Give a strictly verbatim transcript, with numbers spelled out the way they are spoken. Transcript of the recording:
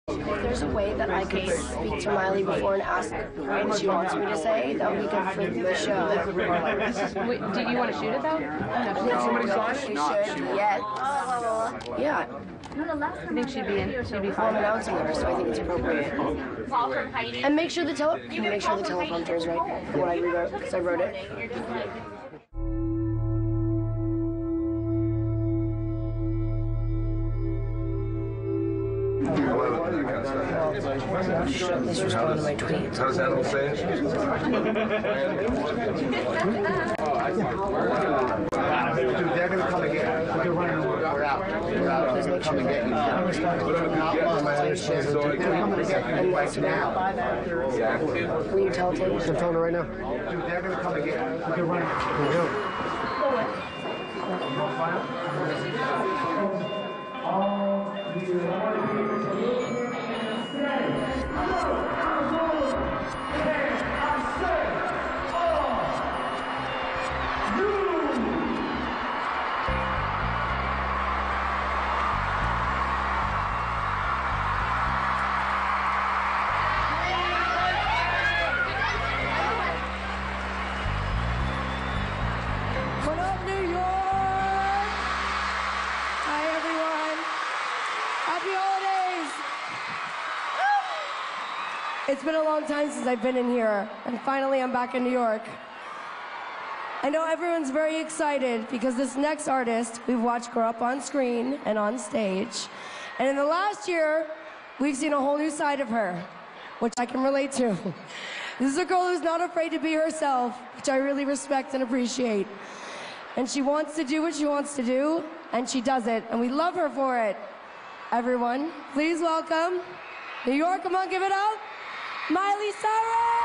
If there's a way that I could speak to Miley before and ask her what she wants me to say, that would be good for the show. Wait, do you want to shoot it though? No, somebody saw it? She should yet. Yeah. I think she'd be in. She'd be I'm fine. announcing her, so I think it's appropriate. And make sure the tele can you make sure the teleprompter is right for what I rewrote, because I wrote it. This was going to my tweets. How's that all say? Dude, they're going to come and get you. We're out. We're out. They're going to come and get you. They're coming to get you right now. Will you tell Tim? I'm telling her right now. Dude, they're going to come and get you. Here we go. What up, New York? Hi, everyone. Happy holidays. It's been a long time since I've been in here, and finally I'm back in New York. I know everyone's very excited because this next artist we've watched grow up on screen and on stage. And in the last year, we've seen a whole new side of her, which I can relate to. This is a girl who's not afraid to be herself, which I really respect and appreciate. And she wants to do what she wants to do, and she does it, and we love her for it. Everyone, please welcome New York. Come on, give it up. Miley Cyrus!